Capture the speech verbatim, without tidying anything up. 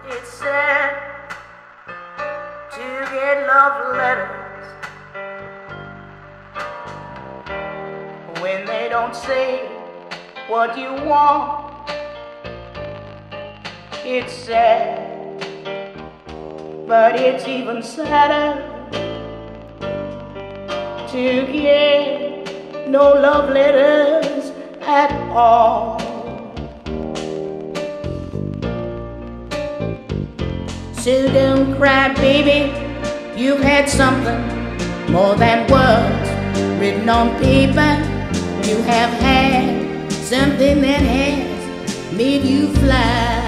It's sad to get love letters when they don't say what you want. It's sad, but it's even sadder to get no love letters at all. So don't cry, baby, you've had something more than words written on paper. You have had something that has made you fly.